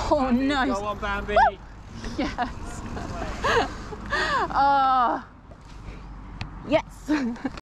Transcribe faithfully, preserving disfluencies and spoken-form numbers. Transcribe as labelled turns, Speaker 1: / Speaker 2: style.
Speaker 1: Oh,
Speaker 2: Bambi,
Speaker 1: nice.
Speaker 2: Go on, Bambi.
Speaker 1: Yes. Oh. Yes.